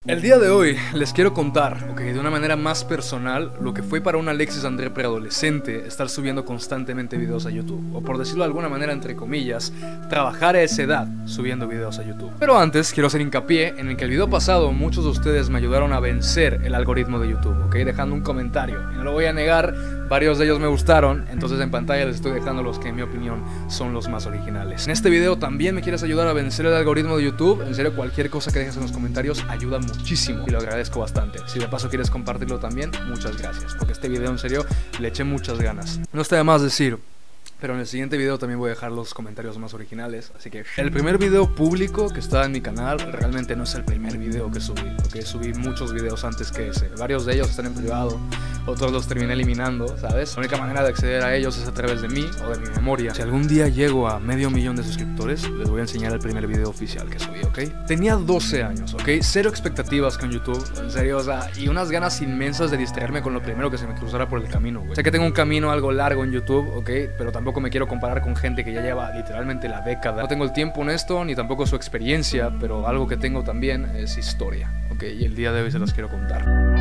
El día de hoy les quiero contar, de una manera más personal, lo que fue para un Alexis André preadolescente estar subiendo constantemente videos a YouTube. O por decirlo de alguna manera, entre comillas, trabajar a esa edad subiendo videos a YouTube. Pero antes quiero hacer hincapié en el que el video pasado muchos de ustedes me ayudaron a vencer el algoritmo de YouTube, dejando un comentario. Y no lo voy a negar, varios de ellos me gustaron, entonces en pantalla les estoy dejando los que en mi opinión son los más originales. En este video también me quieres ayudar a vencer el algoritmo de YouTube. En serio, cualquier cosa que dejes en los comentarios ayuda muchísimo y lo agradezco bastante. Si de paso quieres compartirlo también, muchas gracias, porque este video en serio le eché muchas ganas. No está de más decir, pero en el siguiente video también voy a dejar los comentarios más originales. Así que el primer video público que está en mi canal realmente no es el primer video que subí, subí muchos videos antes que ese. Varios de ellos están en privado, otros los terminé eliminando, ¿sabes? La única manera de acceder a ellos es a través de mí o de mi memoria. Si algún día llego a 500.000 de suscriptores, les voy a enseñar el primer video oficial que subí, Tenía 12 años, cero expectativas con YouTube, en serio, y unas ganas inmensas de distraerme con lo primero que se me cruzara por el camino, Sé que tengo un camino algo largo en YouTube, pero tampoco me quiero comparar con gente que ya lleva literalmente la década. No tengo el tiempo en esto, ni tampoco su experiencia, pero algo que tengo también es historia, y el día de hoy se las quiero contar.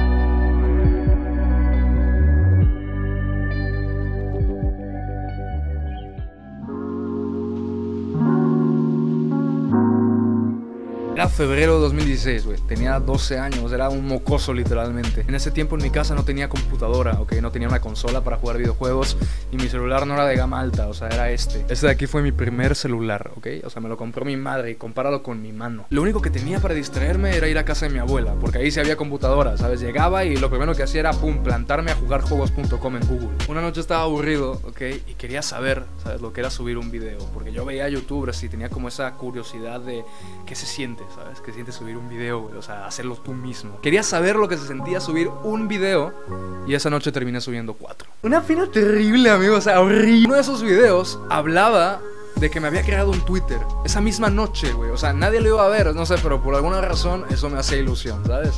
Era febrero de 2016, tenía 12 años, era un mocoso literalmente. En ese tiempo en mi casa no tenía computadora, no tenía una consola para jugar videojuegos y mi celular no era de gama alta, era este. Este de aquí fue mi primer celular, me lo compró mi madre y compáralo con mi mano. Lo único que tenía para distraerme era ir a casa de mi abuela, porque ahí sí había computadora, Llegaba y lo primero que hacía era, plantarme a jugar juegos.com en Google. Una noche estaba aburrido, y quería saber, lo que era subir un video, porque yo veía youtubers y tenía como esa curiosidad de qué se siente, ¿Qué sientes subir un video, hacerlo tú mismo? Quería saber lo que se sentía subir un video y esa noche terminé subiendo 4. Una pena terrible, amigo, horrible. Uno de esos videos hablaba de que me había creado un Twitter esa misma noche, nadie lo iba a ver, no sé, pero por alguna razón eso me hacía ilusión, ¿sabes?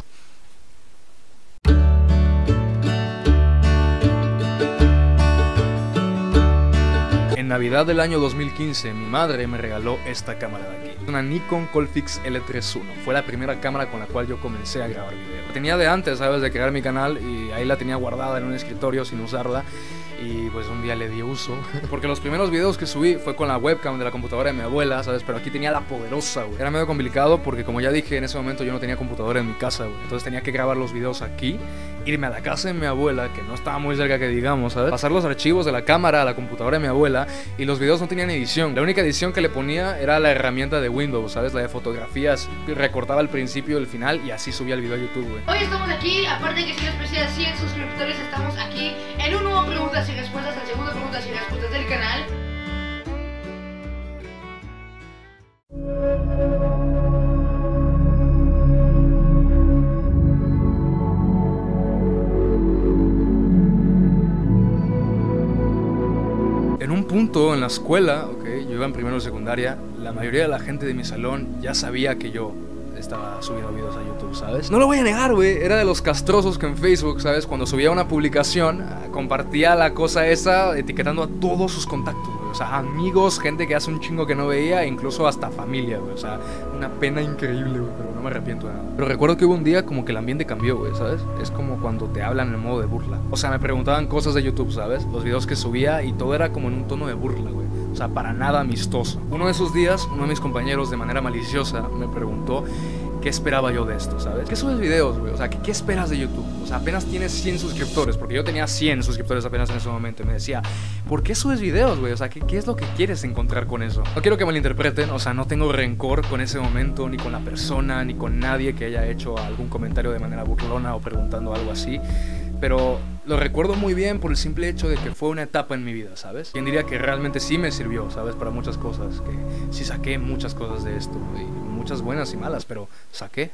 En Navidad del año 2015, mi madre me regaló esta cámara de aquí. Una Nikon Coolpix L3 I. Fue la primera cámara con la cual yo comencé a grabar video. Tenía de antes, de crear mi canal y ahí la tenía guardada en un escritorio sin usarla. Y pues un día le di uso. Porque los primeros videos que subí fue con la webcam de la computadora de mi abuela, Pero aquí tenía la poderosa, Era medio complicado porque, como ya dije, en ese momento yo no tenía computadora en mi casa, Entonces tenía que grabar los videos aquí, irme a la casa de mi abuela, que no estaba muy cerca que digamos, Pasar los archivos de la cámara a la computadora de mi abuela. Y los videos no tenían edición. La única edición que le ponía era la herramienta de Windows, La de fotografías. Recortaba el principio y el final y así subía el video a YouTube, Hoy estamos aquí, aparte de que soy especial 100 suscriptores, estamos aquí en un nuevo Preguntas y Respuestas, el segundo Preguntas y Respuestas del canal. En un punto en la escuela, yo iba en primero de secundaria, la mayoría de la gente de mi salón ya sabía que yo estaba subiendo videos a YouTube, No lo voy a negar, era de los castrosos que en Facebook, Cuando subía una publicación, compartía la cosa esa etiquetando a todos sus contactos, amigos, gente que hace un chingo que no veía, e incluso hasta familia, una pena increíble, pero no me arrepiento de nada. Pero recuerdo que hubo un día como que el ambiente cambió, Es como cuando te hablan en modo de burla. Me preguntaban cosas de YouTube, Los videos que subía y todo era como en un tono de burla, para nada amistoso. Uno de esos días, uno de mis compañeros de manera maliciosa me preguntó qué esperaba yo de esto, ¿Qué subes videos, ¿Qué esperas de YouTube? Apenas tienes 100 suscriptores, porque yo tenía 100 suscriptores apenas en ese momento. Y me decía, ¿por qué subes videos, ¿Qué es lo que quieres encontrar con eso? No quiero que malinterpreten, no tengo rencor con ese momento, ni con la persona, ni con nadie que haya hecho algún comentario de manera burlona o preguntando algo así. Pero lo recuerdo muy bien por el simple hecho de que fue una etapa en mi vida, ¿Quién diría que realmente sí me sirvió, Para muchas cosas, que sí saqué muchas cosas de esto, y muchas buenas y malas, pero saqué.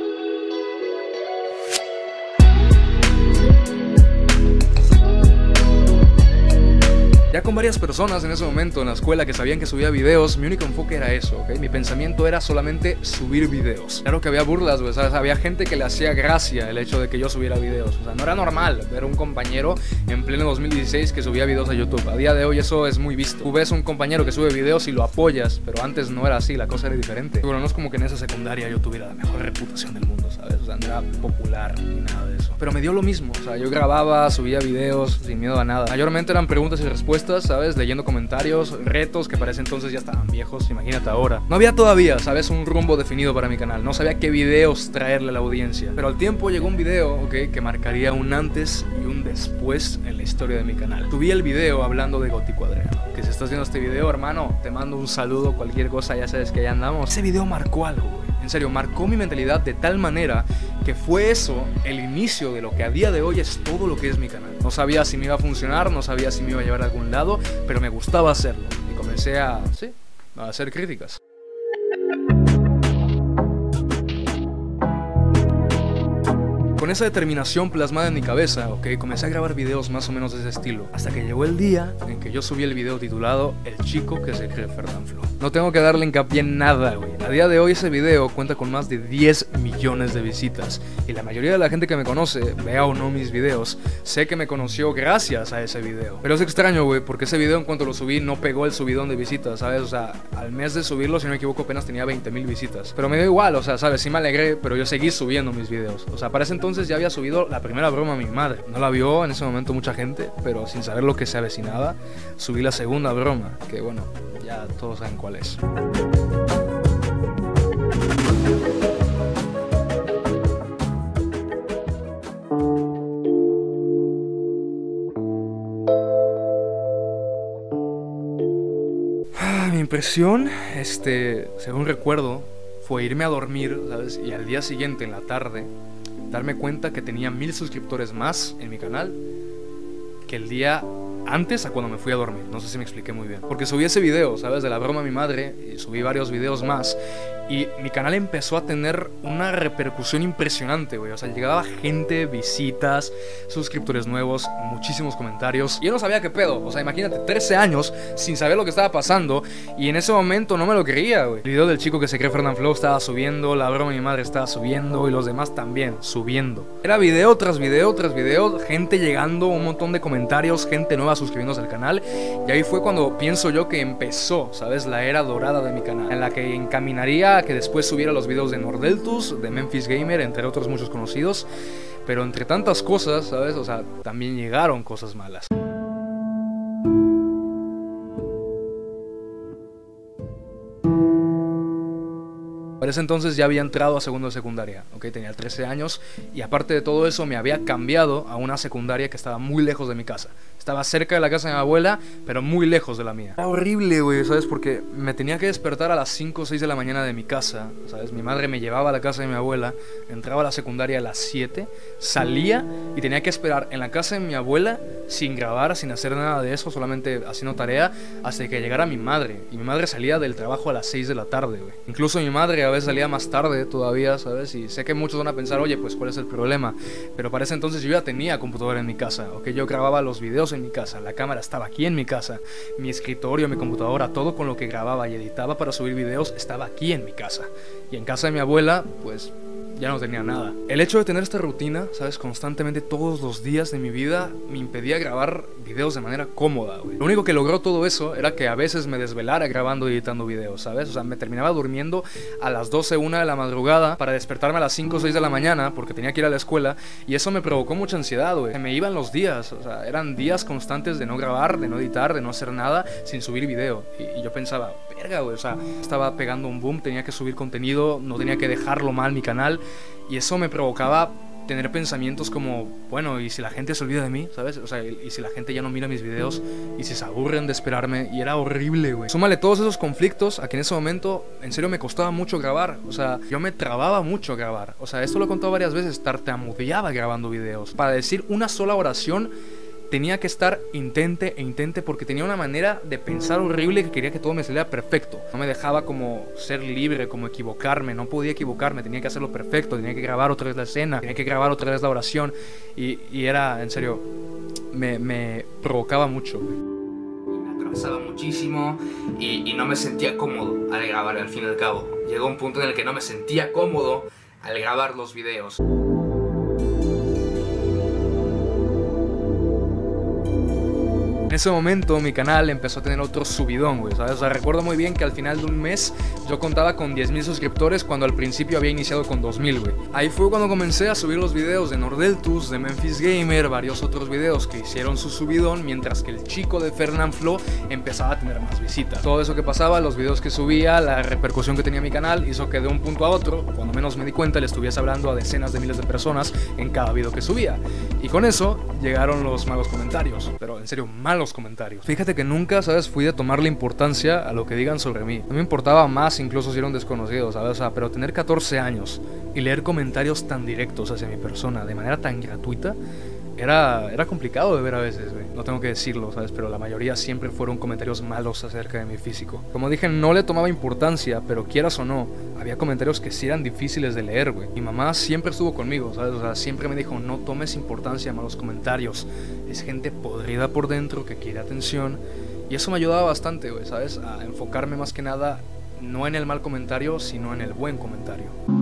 Ya con varias personas en ese momento en la escuela que sabían que subía videos, mi único enfoque era eso, Mi pensamiento era solamente subir videos. Claro que había burlas, Había gente que le hacía gracia el hecho de que yo subiera videos. No era normal ver un compañero en pleno 2016 que subía videos a YouTube. A día de hoy eso es muy visto. Tú ves un compañero que sube videos y lo apoyas, pero antes no era así, la cosa era diferente. Bueno, no es como que en esa secundaria yo tuviera la mejor reputación del mundo, ¿sabes? O sea, no era popular ni nada de eso. Pero me dio lo mismo, o sea, yo grababa, subía videos sin miedo a nada. Mayormente eran preguntas y respuestas, ¿sabes? Leyendo comentarios, retos que para ese entonces ya estaban viejos, imagínate ahora. No había todavía, ¿sabes? Un rumbo definido para mi canal. No sabía qué videos traerle a la audiencia. Pero al tiempo llegó un video, ¿ok? Que marcaría un antes y un después en la historia de mi canal. Subí el video hablando de Gótico Adriano. Que si estás viendo este video, hermano, te mando un saludo, cualquier cosa, ya sabes que ya andamos. Ese video marcó algo, güey. En serio, marcó mi mentalidad de tal manera que fue eso el inicio de lo que a día de hoy es todo lo que es mi canal. No sabía si me iba a funcionar, no sabía si me iba a llevar a algún lado, pero me gustaba hacerlo. Y comencé a hacer críticas. Con esa determinación plasmada en mi cabeza, comencé a grabar videos más o menos de ese estilo. Hasta que llegó el día en que yo subí el video titulado El chico que se cree Fernanfloo. No tengo que darle hincapié en nada, güey. A día de hoy ese video cuenta con más de 10 millones de visitas. Y la mayoría de la gente que me conoce, vea o no mis videos, sé que me conoció gracias a ese video. Pero es extraño, güey, porque ese video en cuanto lo subí no pegó el subidón de visitas, ¿sabes? O sea, al mes de subirlo, si no me equivoco, apenas tenía 20,000 visitas. Pero me dio igual, o sea, ¿sabes? Sí me alegré, pero yo seguí subiendo mis videos. O sea, para ese entonces ya había subido la primera broma a mi madre. No la vio en ese momento mucha gente, pero sin saber lo que se avecinaba, subí la segunda broma, que bueno, ya todos saben cuál es. Mi impresión, según recuerdo, fue irme a dormir, ¿sabes? Y al día siguiente, en la tarde, darme cuenta que tenía 1000 suscriptores más en mi canal que el día antes a cuando me fui a dormir. No sé si me expliqué muy bien. Porque subí ese video, ¿sabes? De la broma a mi madre, y subí varios videos más. Y mi canal empezó a tener una repercusión impresionante, güey. O sea, llegaba gente, visitas, suscriptores nuevos, muchísimos comentarios. Y yo no sabía qué pedo. O sea, imagínate, 13 años sin saber lo que estaba pasando. Y en ese momento no me lo creía, güey. El video del chico que se cree Fernanfloo estaba subiendo, la broma de mi madre estaba subiendo, y los demás también, subiendo. Era video tras video tras video, gente llegando, un montón de comentarios, gente nueva suscribiéndose al canal. Y ahí fue cuando pienso yo que empezó, ¿sabes? La era dorada de mi canal, en la que encaminaría a que después subiera los videos de Nordeltus, de Memphis Gamer, entre otros muchos conocidos. Pero entre tantas cosas, ¿sabes? O sea, también llegaron cosas malas. Para ese entonces ya había entrado a segundo de secundaria, tenía 13 años, y aparte de todo eso me había cambiado a una secundaria que estaba muy lejos de mi casa. Estaba cerca de la casa de mi abuela, pero muy lejos de la mía. Era horrible, güey, ¿sabes? Porque me tenía que despertar a las 5 o 6 de la mañana de mi casa, ¿sabes? Mi madre me llevaba a la casa de mi abuela, entraba a la secundaria a las 7, salía y tenía que esperar en la casa de mi abuela sin grabar, sin hacer nada de eso, solamente haciendo tarea, hasta que llegara mi madre. Y mi madre salía del trabajo a las 6 de la tarde, güey. Incluso mi madre a veces salía más tarde todavía, ¿sabes? Y sé que muchos van a pensar, oye, pues ¿cuál es el problema? Pero para ese entonces yo ya tenía computadora en mi casa, yo grababa los videos en mi casa, la cámara estaba aquí en mi casa, mi escritorio, mi computadora, todo con lo que grababa y editaba para subir videos estaba aquí en mi casa. Y en casa de mi abuela, pues ya no tenía nada. El hecho de tener esta rutina, ¿sabes? Constantemente todos los días de mi vida me impedía grabar videos de manera cómoda, güey. Lo único que logró todo eso era que a veces me desvelara grabando y editando videos, ¿sabes? O sea, me terminaba durmiendo a las 12, 1 de la madrugada para despertarme a las 5 o 6 de la mañana porque tenía que ir a la escuela, y eso me provocó mucha ansiedad, güey. Se me iban los días, o sea, eran días constantes de no grabar, de no editar, de no hacer nada sin subir video. Y yo pensaba, verga, güey, o sea, estaba pegando un boom, tenía que subir contenido, no tenía que dejarlo mal mi canal. Y eso me provocaba tener pensamientos como, bueno, ¿y si la gente se olvida de mí? ¿Sabes? O sea, ¿y si la gente ya no mira mis videos? ¿Y si se aburren de esperarme? Y era horrible, güey. Súmale todos esos conflictos a que en ese momento, en serio, me costaba mucho grabar. O sea, yo me trababa mucho grabar. O sea, esto lo he contado varias veces, tartamudeaba grabando videos. Para decir una sola oración tenía que estar intente porque tenía una manera de pensar horrible que quería que todo me saliera perfecto. No me dejaba como ser libre, como equivocarme, no podía equivocarme, tenía que hacerlo perfecto, tenía que grabar otra vez la escena, tenía que grabar otra vez la oración, y era, en serio, me provocaba mucho, güey. Me atravesaba muchísimo y no me sentía cómodo al grabar, al fin y al cabo. Llegó un punto en el que no me sentía cómodo al grabar los videos. En ese momento mi canal empezó a tener otro subidón, güey, ¿sabes? O sea, recuerdo muy bien que al final de un mes yo contaba con 10,000 suscriptores cuando al principio había iniciado con 2,000, güey. Ahí fue cuando comencé a subir los videos de Nordeltus, de Memphis Gamer, varios otros videos que hicieron su subidón, mientras que el chico de Fernanfloo empezaba a tener más visitas. Todo eso que pasaba, los videos que subía, la repercusión que tenía mi canal, hizo que de un punto a otro, cuando menos me di cuenta, le estuviese hablando a decenas de miles de personas en cada video que subía. Y con eso llegaron los malos comentarios, pero en serio, malos comentarios. Fíjate que nunca, ¿sabes? Fui de tomarle importancia a lo que digan sobre mí. No me importaba más incluso si era un desconocido, ¿sabes? O sea, pero tener 14 años y leer comentarios tan directos hacia mi persona de manera tan gratuita era complicado de ver a veces, güey. No tengo que decirlo, ¿sabes? Pero la mayoría siempre fueron comentarios malos acerca de mi físico. Como dije, no le tomaba importancia, pero quieras o no, había comentarios que sí eran difíciles de leer, güey. Mi mamá siempre estuvo conmigo, ¿sabes? O sea, siempre me dijo, no tomes importancia a malos comentarios. Es gente podrida por dentro que quiere atención. Y eso me ayudaba bastante, güey, ¿sabes? A enfocarme más que nada, no en el mal comentario, sino en el buen comentario.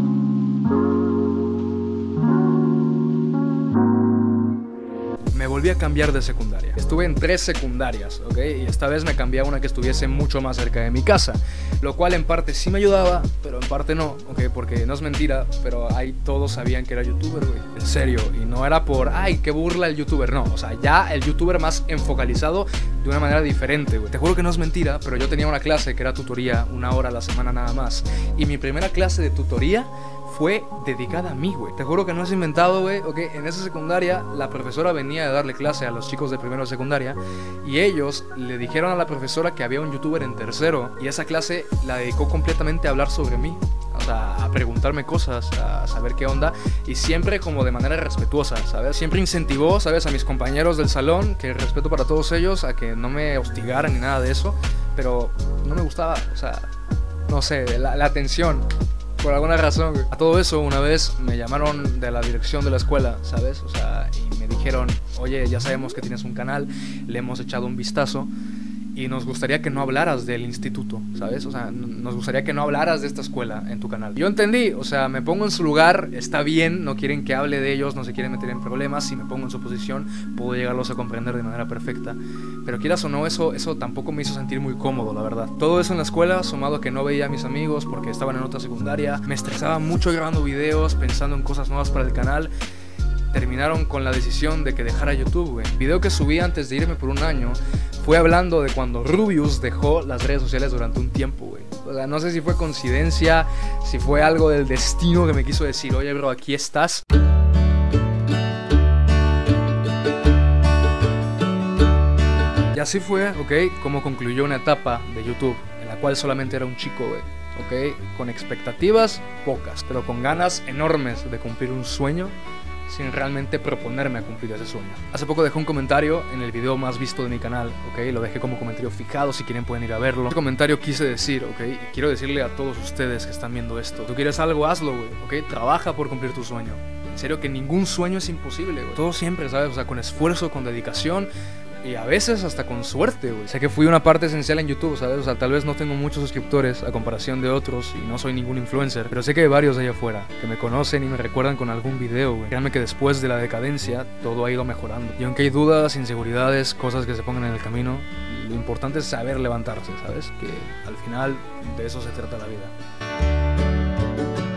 Me volví a cambiar de secundaria. Estuve en 3 secundarias, ¿ok? Y esta vez me cambié a una que estuviese mucho más cerca de mi casa, lo cual en parte sí me ayudaba, pero en parte no, ¿ok? Porque no es mentira, pero ahí todos sabían que era youtuber, güey. En serio, y no era por, ay, qué burla el youtuber, no. O sea, ya el youtuber más enfocalizado de una manera diferente, güey. Te juro que no es mentira, pero yo tenía una clase que era tutoría, 1 hora a la semana nada más. Y mi primera clase de tutoría fue dedicada a mí, güey. Te juro que no es inventado, güey. Ok, en esa secundaria la profesora venía a darle clase a los chicos de primero de secundaria y ellos le dijeron a la profesora que había un youtuber en tercero y esa clase la dedicó completamente a hablar sobre mí. O sea, a preguntarme cosas, a saber qué onda y siempre como de manera respetuosa, ¿sabes? Siempre incentivó, ¿sabes? A mis compañeros del salón, que respeto para todos ellos, a que no me hostigaran ni nada de eso, pero no me gustaba, o sea, no sé, la atención. Por alguna razón, güey. A todo eso, una vez me llamaron de la dirección de la escuela, ¿sabes? O sea, y me dijeron, oye, ya sabemos que tienes un canal, le hemos echado un vistazo y nos gustaría que no hablaras del instituto, ¿sabes? O sea, nos gustaría que no hablaras de esta escuela en tu canal. Yo entendí, o sea, me pongo en su lugar, está bien, no quieren que hable de ellos, no se quieren meter en problemas. Si me pongo en su posición, puedo llegarlos a comprender de manera perfecta. Pero quieras o no, eso tampoco me hizo sentir muy cómodo, la verdad. Todo eso en la escuela, sumado a que no veía a mis amigos porque estaban en otra secundaria, me estresaba mucho grabando videos, pensando en cosas nuevas para el canal. Terminaron con la decisión de que dejara YouTube, güey. El video que subí antes de irme por 1 año fue hablando de cuando Rubius dejó las redes sociales durante un tiempo, güey. O sea, no sé si fue coincidencia, si fue algo del destino que me quiso decir, oye, bro, aquí estás. Y así fue, ok, como concluyó una etapa de YouTube en la cual solamente era un chico, güey. Ok, con expectativas pocas, pero con ganas enormes de cumplir un sueño sin realmente proponerme a cumplir ese sueño. Hace poco dejé un comentario en el video más visto de mi canal, ok, lo dejé como comentario fijado, si quieren pueden ir a verlo. Ese comentario quise decir, ok, y quiero decirle a todos ustedes que están viendo esto, tú quieres algo, hazlo, güey, ok, trabaja por cumplir tu sueño. En serio que ningún sueño es imposible, güey. Todo siempre, ¿sabes? O sea, con esfuerzo, con dedicación y a veces hasta con suerte, güey. Sé que fui una parte esencial en YouTube, ¿sabes? O sea, tal vez no tengo muchos suscriptores a comparación de otros y no soy ningún influencer, pero sé que hay varios de allá afuera que me conocen y me recuerdan con algún video, güey. Créanme que después de la decadencia todo ha ido mejorando. Y aunque hay dudas, inseguridades, cosas que se pongan en el camino, lo importante es saber levantarse, ¿sabes? Que al final de eso se trata la vida.